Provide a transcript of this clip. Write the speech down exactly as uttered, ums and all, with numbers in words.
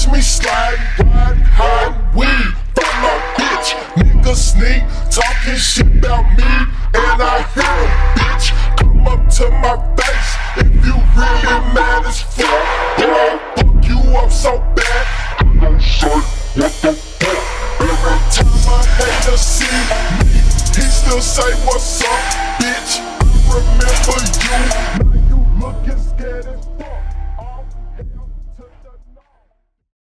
Catch me slide, ride, hide, weed, fuck my bitch. Nigga sneak, talking shit about me, and I hear him, bitch. Come up to my face if you really mad as fuck. Then I'll fuck you up so bad, I gon' say, what the fuck? Every time a hater see me, he still say, what's up, bitch? I remember you.